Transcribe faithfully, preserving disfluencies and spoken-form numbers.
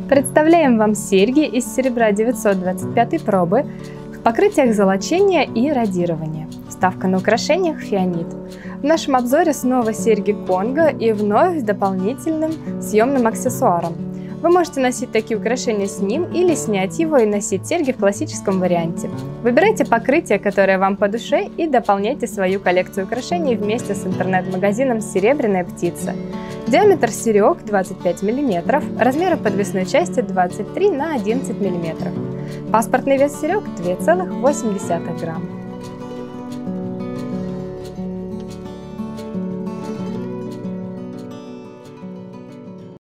Представляем вам серьги из серебра девятьсот двадцать пятой пробы в покрытиях золочения и радирования. Вставка на украшениях фианит. В нашем обзоре снова серьги Конго и вновь с дополнительным съемным аксессуаром. Вы можете носить такие украшения с ним или снять его и носить серьги в классическом варианте. Выбирайте покрытие, которое вам по душе, и дополняйте свою коллекцию украшений вместе с интернет-магазином «Серебряная птица». Диаметр серег двадцать пять миллиметров, размеры подвесной части двадцать три на одиннадцать миллиметров. Паспортный вес серег две целых восемь десятых грамма.